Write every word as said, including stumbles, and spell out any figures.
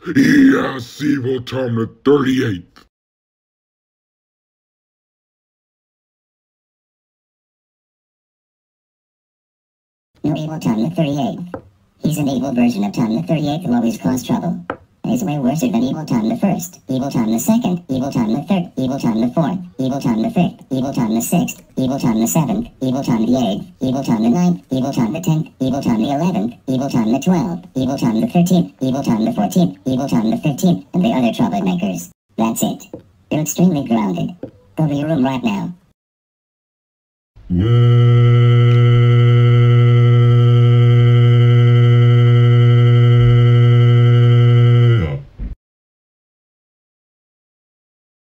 Yes, Evil Tom the thirty-eighth. No, Evil Tom the thirty-eighth. He's an evil version of Tom the thirty-eighth who always caused trouble. And he's way worse than Evil Tom the first, Evil Tom the second, Evil Tom the third, Evil Tom the fourth, Evil Tom the fifth, Evil Tom the sixth, Evil Tom the seventh, Evil Tom the eighth, Evil Tom the ninth, Evil Tom the tenth, Evil Tom the eleventh, Evil Tom the twelfth, Evil Tom the thirteenth, Evil Tom the fourteenth, Evil Tom the fifteenth, and the other troublemakers. That's it. You're extremely grounded. Go to your room right now. Yeah.